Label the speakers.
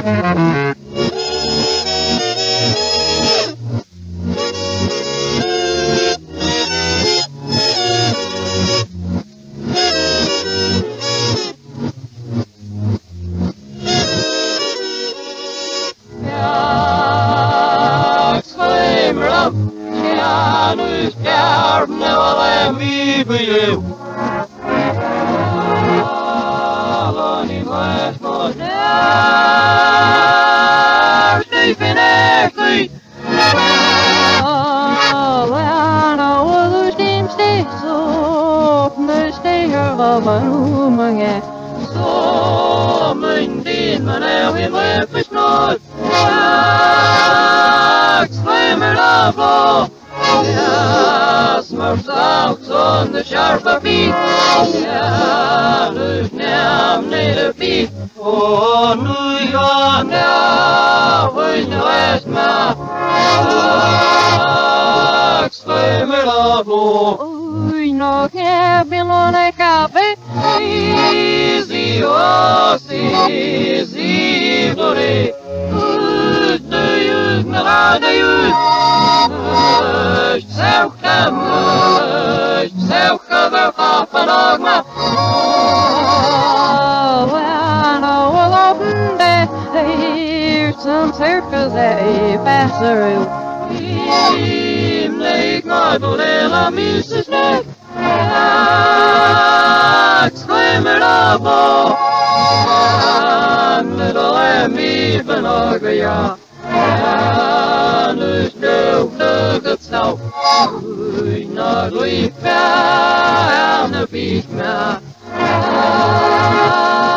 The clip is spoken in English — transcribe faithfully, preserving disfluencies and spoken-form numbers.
Speaker 1: Så min din man är vi med för snart. Skrämmer av blå. Ja, smörsta också under skarpa bit. Ja, nu nämner det bit. Och nu jag när vi nu är små. Skrämmer av blå.
Speaker 2: Oj, nå käbilone kaffe.
Speaker 1: Easy, oh, easy, glory. Ut, ut, melade ut. Sauka, sauka, ver papa dogma.
Speaker 2: When I was open day, here's some circus a passer.
Speaker 1: Im lake my bolela missus neck. Exclaimed abo. Little Emmy Benogria. Nu snow, nugget snow. Not leave, I'm the beast man.